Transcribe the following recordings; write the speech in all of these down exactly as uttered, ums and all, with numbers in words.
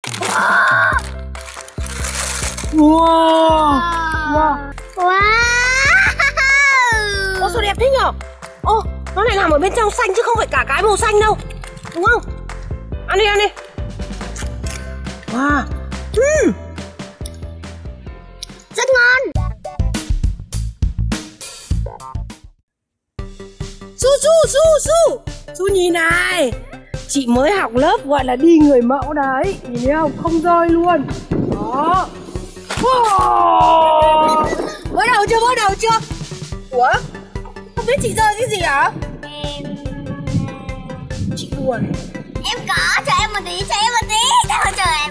Wow. Wow. Wow. Ô sao đẹp thế nhở? Ô nó lại nằm ở bên trong xanh chứ không phải cả cái màu xanh đâu, đúng không? Ăn đi ăn đi. Wow. uhm. Rất ngon. Su su su su su nhìn này, chị mới học lớp gọi là đi người mẫu đấy, nhìn thấy không? Không rơi luôn. Đó. Wow. Vỡ đầu chưa? Vỡ đầu chưa? Ủa? Không biết chị rơi cái gì hả? Em... Chị buồn. Em có, cho em một tí, cho em một tí. Đâu chờ em.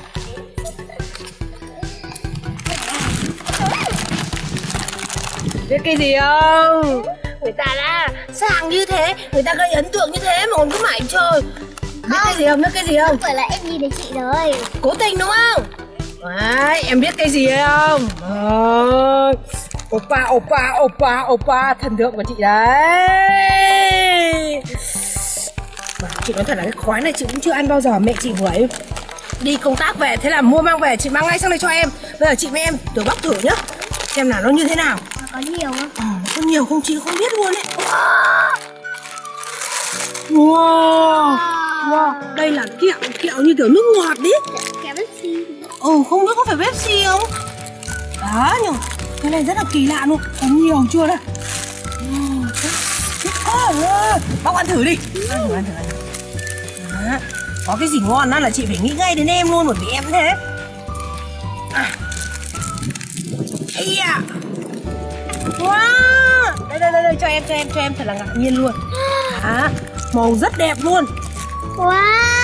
Biết cái gì không? Người ta đã sang như thế, người ta gây ấn tượng như thế mà còn cứ mãi chơi. Biết không. Cái gì không? Biết cái gì không? Không phải là em nhìn thấy chị rồi. Cố tình đúng không? Đấy, em biết cái gì không? Đấy. Oppa, oppa, oppa, oppa, thần tượng của chị đấy. Mà chị nói thật là cái khói này chị cũng chưa ăn bao giờ. Mẹ chị vừa ấy đi công tác về, thế là mua mang về, chị mang ngay sang đây cho em. Bây giờ chị với em thử bóc thử nhá, xem nào nó như thế nào. Có nhiều không? Ờ, có nhiều không chị không biết luôn đấy. Wow. Wow, đây là kẹo, kẹo như kiểu nước ngọt đấy. Kẹo Pepsi. Ừ, không biết có phải Pepsi không? Đó, nhưng cái này rất là kỳ lạ luôn. Có nhiều chưa đây? Bóc ăn thử đi. Ăn thử, ăn thử, ăn thử. Đó. Có cái gì ngon đó là chị phải nghĩ ngay đến em luôn, bởi vì em thế. À. Ây da. Wow. Đây, đây, đây, đây, cho em, cho em, cho em thật là ngạc nhiên luôn. Đó. Màu rất đẹp luôn. Wow.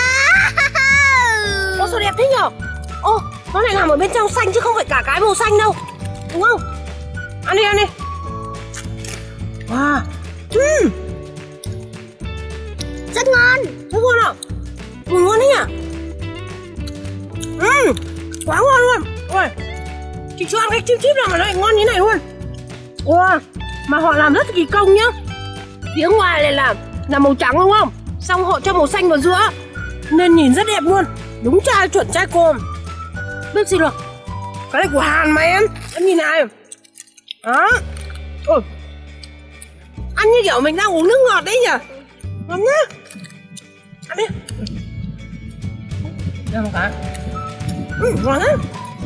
Ô sao đẹp thế nhở? Ô, nó lại nằm ở bên trong xanh chứ không phải cả cái màu xanh đâu, đúng không? Ăn đi, ăn đi. Wow. uhm. Rất ngon. Rất ngon ạ. Ừ, ngon đấy nhỉ. uhm. Quá ngon luôn. Ôi, chị chưa ăn cái chip chip nào mà nó lại ngon như này luôn. Wow. Mà họ làm rất kỳ công nhá. Phía ngoài này là là màu trắng đúng không? Xong họ cho màu xanh vào giữa nên nhìn rất đẹp luôn. Đúng trai chuẩn trai cồm. Biết gì được. Cái này của Hàn mà em. Em nhìn này. Đó. Ôi. Ăn như kiểu mình đang uống nước ngọt đấy nhỉ. Ngon nhá. Ăn đi. Đây một cái. Ừ, ngon lắm.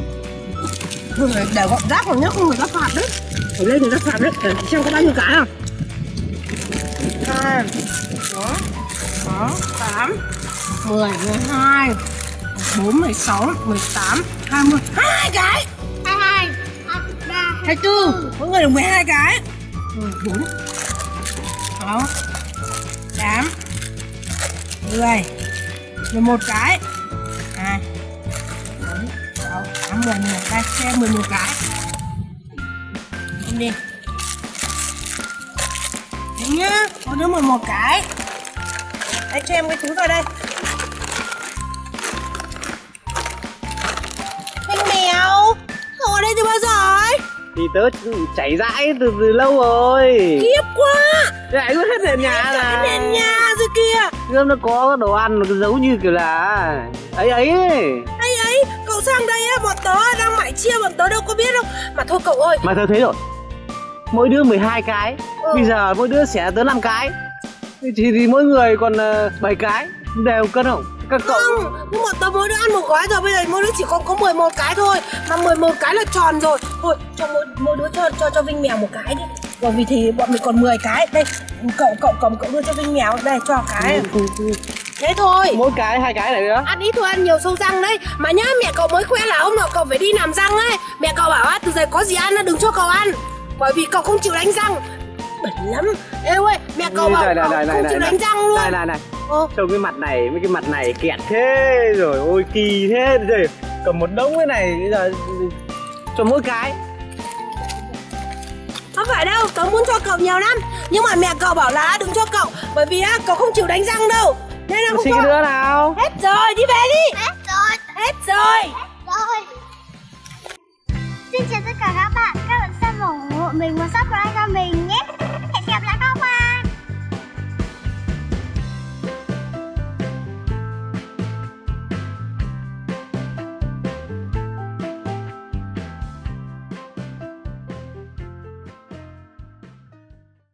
Để gọn rác vào nhá, không người ta phạt đấy. Ở đây người ta phạt đấy. Để xem có bao nhiêu cái à. Hai. Đó. Đó. Tám. Mười. Mười hai. Bốn. Mười sáu. Mười tám. Hai mươi. Hai cái. Hai hai. Hai ba. Hai tư. Mỗi người được mười hai cái. Mười bốn. Sáu. Tám. Mười. Mười một cái. Hai. Bốn. Sáu. Tám. Mười. Mười. Đây, xem mười một cái. Em đi. Đúng nhá. Có đứa mười một cái. Đây, cho em cái túi vào đây. Anh mèo, không ở đây từ bao giờ ấy? Thì tớ chảy rãi từ, từ lâu rồi. Kiếp quá. Lại cứ hết nền nhà này. này. Nền nhà rồi kìa. Nó có đồ ăn nó giống như kiểu là ấy ấy ấy ấy. Cậu sang đây á, bọn tớ đang mải chia, bọn tớ đâu có biết đâu. Mà thôi cậu ơi. Mà tớ thấy rồi, mỗi đứa mười hai cái. ừ. Bây giờ mỗi đứa sẽ tới năm cái. Thì, thì mỗi người còn uh, bảy cái. Đều cân không? Các cậu không, nhưng mà tớ mỗi đứa ăn một gói rồi, bây giờ mỗi đứa chỉ còn có mười một cái thôi. Mà mười một cái là tròn rồi. Thôi, cho mỗi, mỗi đứa cho cho cho Vinh mèo một cái đi. Bởi vì thì bọn mình còn mười cái. Đây, cậu cậu cầm cậu đưa cho Vinh mèo. Đây, cho cái. ừ, ừ. Thế thôi. Mỗi cái hai cái này nữa. Ăn ít thôi, ăn nhiều sâu răng đấy. Mà nhá, mẹ cậu mới khoe là hôm nào cậu phải đi làm răng ấy. Mẹ cậu bảo á, từ giờ có gì ăn nó đừng cho cậu ăn. Bởi vì cậu không chịu đánh răng. Bẩn lắm. Ê ơi, mẹ cậu bảo này, này, cậu này, không này, chịu này, đánh răng luôn. Này này này. Ờ. Trông cái mặt này, mấy cái mặt này kẹt thế rồi, ôi kỳ thế rồi. Cầm một đống cái này bây giờ cho mỗi cái. Không phải đâu, tớ muốn cho cậu nhiều lắm. Nhưng mà mẹ cậu bảo là đừng cho cậu. Bởi vì á, cậu không chịu đánh răng đâu. Nên là không xin cho. cái đứa nào. Hết rồi, đi về đi. Hết rồi. Hết rồi. Hết rồi. Xin chào tất cả các bạn. Các bạn xem ủng hộ mình một sub